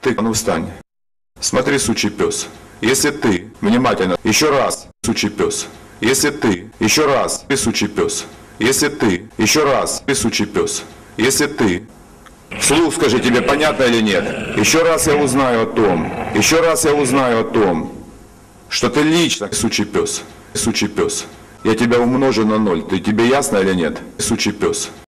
Ты, а ну встань. Смотри, сучий пес. Если ты внимательно, еще раз, сучий пес. Если ты, еще раз, ты сучий пес. Если ты, еще раз, ты сучий пес. Если ты, вслух скажи, тебе понятно или нет? Еще раз я узнаю о том, что ты лично сучий пес. Сучий пес. Я тебя умножу на 0. Тебе ясно или нет? Сучий пес.